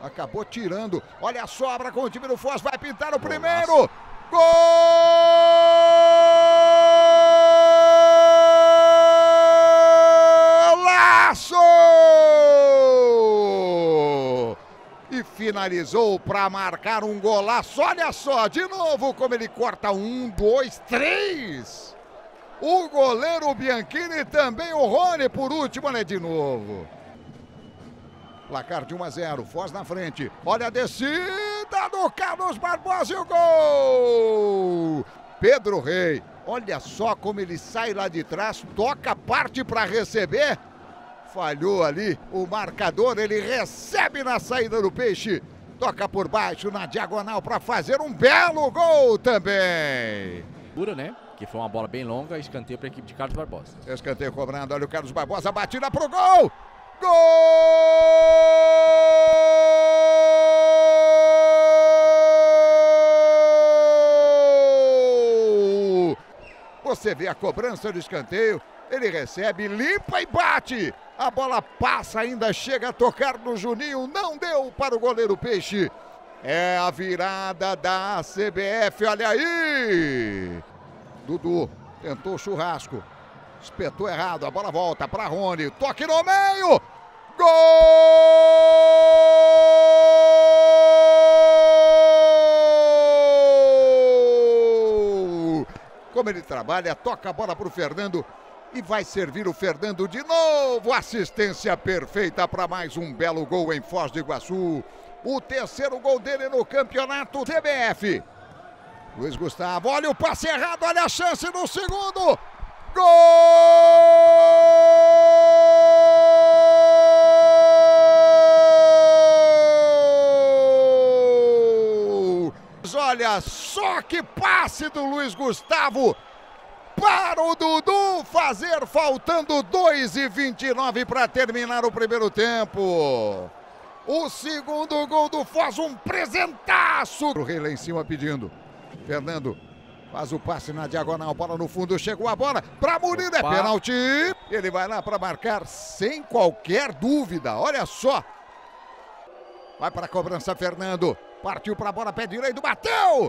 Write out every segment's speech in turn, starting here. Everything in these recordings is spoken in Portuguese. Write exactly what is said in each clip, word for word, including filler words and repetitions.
Acabou tirando. Olha a sobra com o time do Foz. Vai pintar o Golaço. primeiro. Golaço! E finalizou para marcar um golaço. Olha só, de novo como ele corta. Um, dois, três. O goleiro Bianchini e também o Rony por último, né? De novo. Placar de um a zero, Foz na frente. Olha a descida do Carlos Barbosa e o gol! Pedro Rei, olha só como ele sai lá de trás, toca, parte para receber. Falhou ali o marcador, ele recebe na saída do Peixe. Toca por baixo na diagonal para fazer um belo gol também. Pura, né? Que foi uma bola bem longa, escanteio para a equipe de Carlos Barbosa. Escanteio cobrando, olha o Carlos Barbosa, batida pro gol! Gol! Você vê a cobrança do escanteio, ele recebe, limpa e bate. A bola passa, ainda chega a tocar no Juninho, não deu para o goleiro Peixe. É a virada da C B F, olha aí. Dudu tentou o churrasco, espetou errado, a bola volta para Rony, toque no meio. Gol! Como ele trabalha, toca a bola para o Fernando e vai servir o Fernando de novo. Assistência perfeita para mais um belo gol em Foz do Iguaçu. O terceiro gol dele no campeonato C B F. Luiz Gustavo, olha o passe errado, olha a chance no segundo. Gol! Olha só que passe do Luiz Gustavo para o Dudu fazer, faltando dois e vinte e nove para terminar o primeiro tempo. O segundo gol do Foz, um presentaço. O Rei lá em cima pedindo. Fernando faz o passe na diagonal, bola no fundo, chegou a bola para Murilo, é pênalti. Ele vai lá para marcar sem qualquer dúvida, olha só. Vai para a cobrança, Fernando. Partiu para a bola, pé direito, bateu!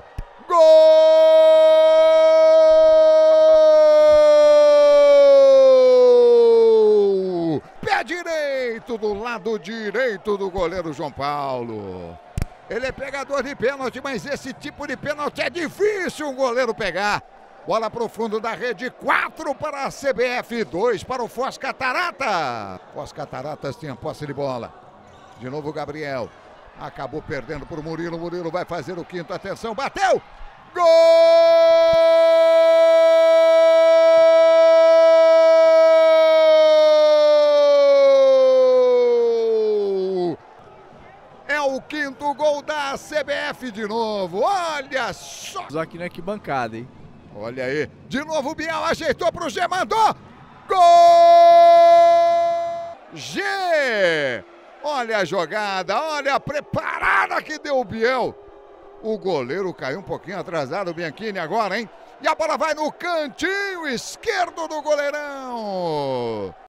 Gol! Pé direito do lado direito do goleiro João Paulo. Ele é pegador de pênalti, mas esse tipo de pênalti é difícil um goleiro pegar. Bola para o fundo da rede, quatro para a C B F, dois para o Foz Catarata. Foz Cataratas tem a posse de bola. De novo o Gabriel. Acabou perdendo para o Murilo. Murilo vai fazer o quinto, atenção, bateu! Gol! É o quinto gol da C B F de novo, olha só! Só aqui na arquibancada, hein? Olha aí, de novo o Biel ajeitou para o G, mandou! Gol! G! Olha a jogada, olha a preparada que deu o Biel. O goleiro caiu um pouquinho atrasado, o Bianchini agora, hein? E a bola vai no cantinho esquerdo do goleirão.